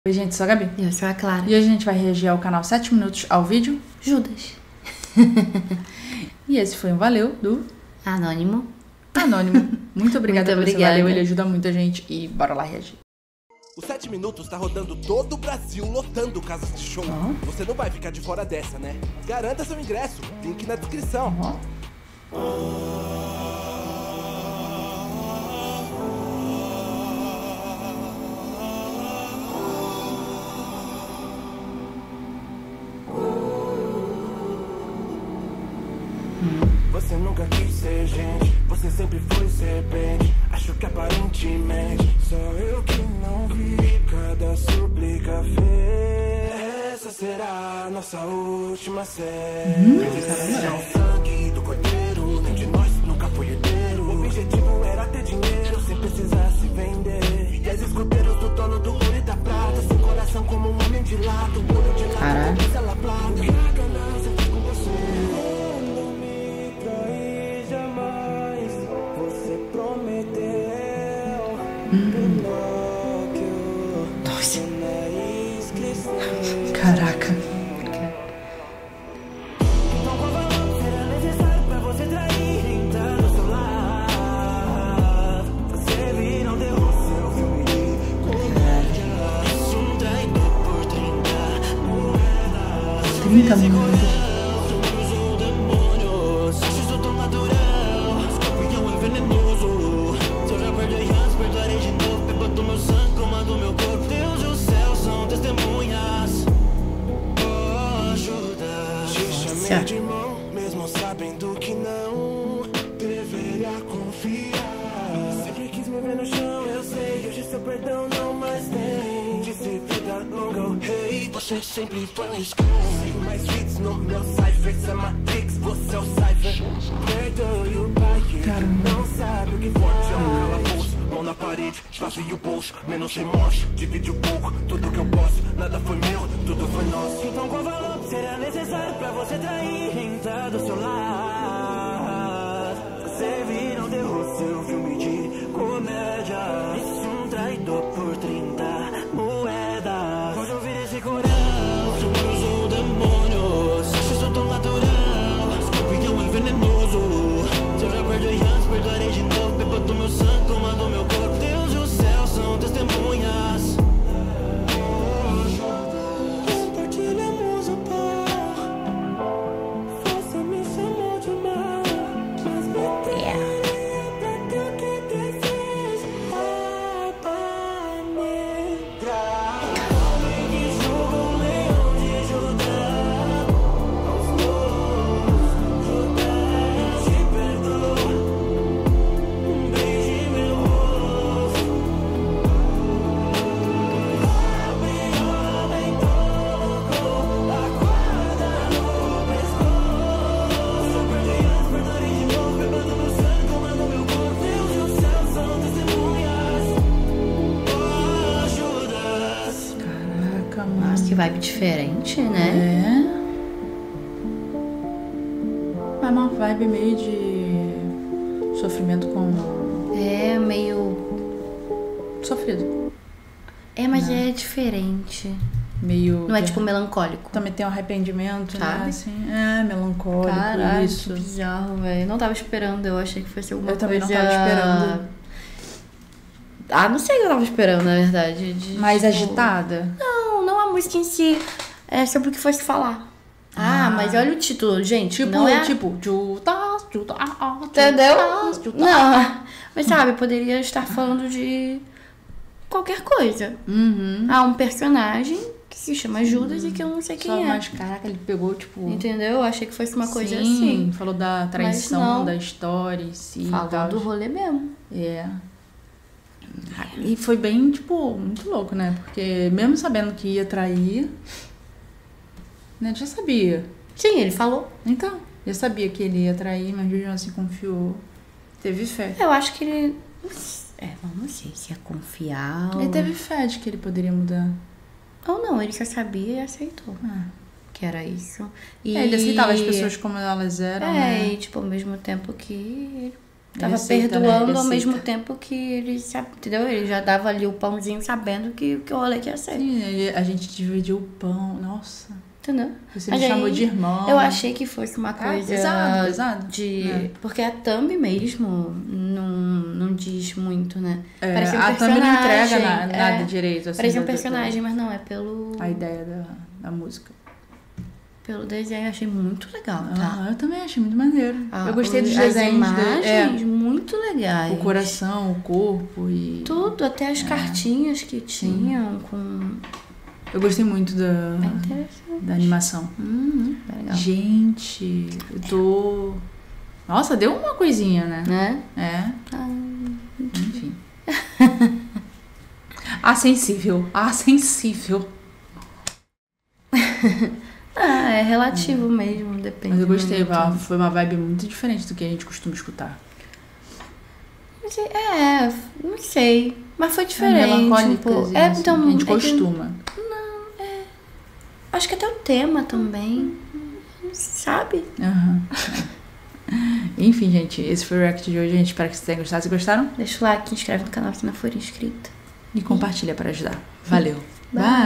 Oi, gente, sou a Gabi. Eu sou a Clara. E hoje a gente vai reagir ao canal 7 Minutos ao vídeo Judas. E esse foi um valeu do Anônimo. Muito obrigada Muito pelo seu obrigada. valeu, ele ajuda muito a gente e bora lá reagir. O 7 Minutos tá rodando todo o Brasil, lotando casas de show. Você não vai ficar de fora dessa, né? Garanta seu ingresso, link na descrição. Você nunca quis ser gente, você sempre foi serpente. Acho que aparentemente só eu que não vi. Cada súplica fez. Essa será a nossa última série. Não o sangue do cordeiro, nem de nós nunca foi herdeiro. O objetivo era ter dinheiro sem precisar se vender. E as escuteiros do dono do ouro e da prata, sem coração como um homem de lata, o olho de lata, com ela plata. A ganância fez com você. Nossa. Caraca. Trinta minutos. De mão, mesmo sabendo que não deveria confiar. Sempre quis me ver no chão, eu sei. Hoje seu perdão não mais tem. Disse vida longa, o rei. Você sempre foi um escuro. Mais hits no meu cypher. Você é Matrix, você é o cypher. Perdoe o pai, não sabe o que forte é um calabouço. Mão na parede, esvazio o bolso. Menos remorso, divide um pouco. Tudo que eu posso, nada foi meu, tudo foi nosso. Então qual valor será necessário pra você trair? Entrar do seu lado. Você vira, não derrou seu filme de comédia. Isso um traidor por 30 moedas. Pode ouvir esse coral. Somos um demônio. Se sou tão natural. Escorpião é venenoso. Se eu já perdoei antes, perdoarei de novo. Beba do meu sangue, comando meu corpo. Deus e o céu são testemunhas. Compartilhamos o pão. Você me chamou de mal, mas me teria pra ter o que desejo. Homem que julga um leão de Judá. Aos loucos, Judá, te perdoa. Beije meu rosto. Homem colocou a corda no pescoço. Eu perdoei antes, perdoarei de novo. Bebendo meu sangue, comando meu corpo. Deus e o céu são testemunhas. Oh, Judas. Caraca, mano. Nossa, que vibe diferente, né? É uma vibe meio de sofrimento com É meio... sofrido. É, mas é diferente. Meio Não é de- tipo melancólico. Também tem um arrependimento, né? Sabe? Assim, melancólico, Caralho, isso. que bizarro, velho. Não tava esperando, eu achei que fosse alguma Eu coisa... também não tava esperando. Ah, não sei o que eu tava esperando, na verdade. Mais tipo, agitada. Não a música em si. É sobre o que fosse falar. Mas olha o título, gente. Tipo, não é... Judas, Entendeu? Não, mas sabe, poderia estar falando de qualquer coisa. Um personagem que se chama Judas e que eu não sei quem Só, é. mas caraca, ele pegou, tipo... Entendeu? Eu achei que fosse uma coisa Sim, assim. falou da Mas traição, não. da história em si. e Falou tal. do rolê mesmo. É. E foi bem, tipo, muito louco, né? Porque mesmo sabendo que ia trair, né? Já sabia. Sim, ele falou. Então, já sabia que ele ia trair, mas mesmo assim confiou. Teve fé. Eu acho que ele... não sei se é confiar ou... Ele teve fé de que ele poderia mudar. Ou não, ele só sabia e aceitou. Ah. Que era isso. E... Ele aceitava as pessoas como elas eram, né? E tipo, ao mesmo tempo que Tava Receita, né? perdoando ao Receita. mesmo tempo que ele, entendeu? Ele já dava ali o pãozinho sabendo que o rolê que ia ser. Sim, a gente dividiu o pão. Nossa. Entendeu? Você Mas me aí, chamou de irmão. Eu achei que fosse uma coisa pesado. de... Porque a thumb mesmo não diz muito, né? Parecia um a thumb não entrega personagem, nada direito. Assim, parecia um personagem, mas não, é pelo... A ideia da música. Pelo desenho, eu achei muito legal, tá? Eu também achei muito maneiro. Eu gostei dos as desenhos. imagens, muito legais. O coração, o corpo e... Tudo, até as cartinhas que tinham com... Eu gostei muito É interessante. da animação. Legal. Gente, eu tô... Nossa, deu uma coisinha, né? Né? Enfim. Sensível. Sensível. É relativo mesmo, depende. Mas eu gostei, muito. foi uma vibe muito diferente do que a gente costuma escutar. Não sei. Mas foi diferente. Melancólicas, então, que a gente costuma. Acho que até o tema também. Sabe? Enfim, gente, esse foi o react de hoje. A gente espera que vocês tenham gostado. Se gostaram? Deixa o like, inscreve no canal se não for inscrito. E compartilha para ajudar. Valeu. Bye.